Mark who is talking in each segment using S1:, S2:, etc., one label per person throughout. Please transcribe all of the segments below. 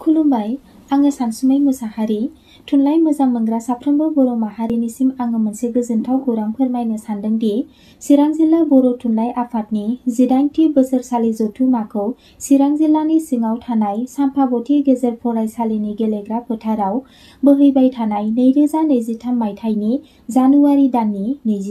S1: खुलुमबाय, आङो सानसुमै मुसाहारि। थुनलाइ मोजां मोनग्रा साफ्रोमबो बर' माहारिनिसिम आङो मोनसे गोजोनथाव खौरां फोरमायनो सानदों दि चिरां जिल्ला बर' थुनलाइ आफादनि 18थि बोसोरसालि जथुम्माखौ चिरां जिल्लानि सिङाव थानाय साम्पाबती गेजेर फरायसालिनि गेलेग्रा फोथाराव बोहैबाय थानाय 2023 मायथाइनि जानुवारि दाननि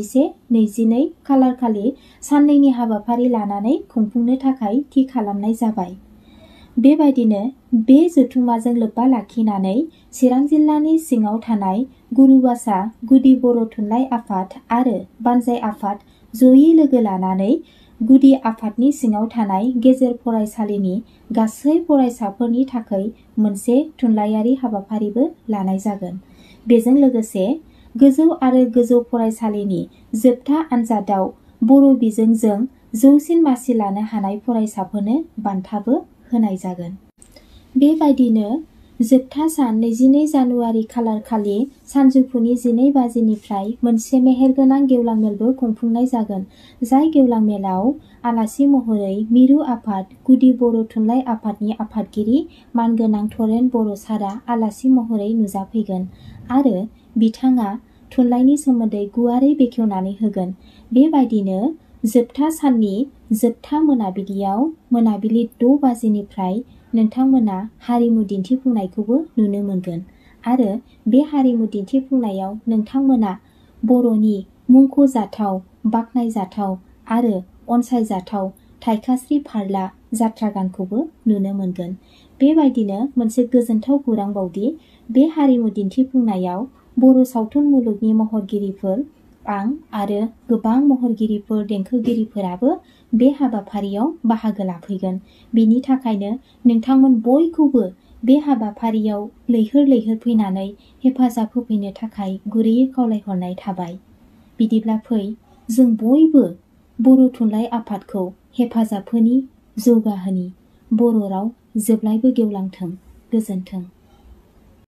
S1: 21-22 खालारखालि साननैनि हाबाफारि लानानै खुंफुंनो थाखाय थि खालामनाय जाबाय। बेबायदिनो बे जथुम्माजों लोब्बा लाखिनानै चिरां जिल्लानि सिङाव थानाय गुरुबासा गुदि बर' थुनलाइ आफाद आरो बानजाय आफाद जयै लोगो लानानै गुदि आफादनि सिङाव थानाय गेजेर फरायसालिनि गासै फरायसाफोरनि थाखाय मोनसे थुनलाइयारि हाबाफारिबो लानाय जागोन। बेजों लोगोसे गोजौ आरो गोजौ फरायसालिनि जोबथा आनजादाव बर' बिजोंजों जौसिन मासि लानो हानाय फरायसाफोरनो बान्थाबो होनाय जागोन। बेबायदिनो जोबथा सान 22 जानुवारि खालारखालि सानजौफुनि 12 बाजिनिफ्राय मोनसे मेहेरगोनां गेवलां मेलबो खुंफुंनाय जागोन। जाय गेवलां मेलाव आलासि महरै मिरु आफाद गुदि बर' थुनलाइ आफादनि आफादगिरि मानगोनां थरेन बर' सारआ आलासि महरै नुजाफैगोन आरो बिथाङा थुनलाइनि सोमोन्दै गुवारै बेखेवनानै होगोन। बेबायदिनो जोबथा साननि जोबथा मोनाबिलियाव मोनाबिलि 6 बाजिनिफ्राय नोंथांमोना हारिमु दिन्थिफुंनायखौबो नुनो मोनगोन आरो बे हारिमु दिन्थिफुंनायाव नोंथांमोना बर'नि मुंख'जाथाव, बाख्नायजाथाव आरो अनसायजाथाव थाइखास्रि फारला जात्रा गानखौबो नुनो मोनगोन। बेबायदिनो मोनसे गोजोनथाव खौरांबावदि बे हारिमु दिन्थिफुंनायाव बर' सावथुन मुलुगनि महरगिरिफोर, आं आरो गोबां महरगिरिफोर, देंखोगिरिफोराबो बे हाबाफारियाव बाहागो लाफैगोन। बिनि थाखायनो नोंथांमोन बयखौबो बे हाबाफारियाव लैहोर फैनानै हेफाजाब होफैनो थाखाय गुरैयै खावलायहरनाय थाबाय। बिदिब्ला फै जों बयबो बर' थुनलाइ आफादखौ हेफाजाब होनि, जौगाहोनि। बर' राव जेब्लायबो गेवलांथों। गोजोन्थों।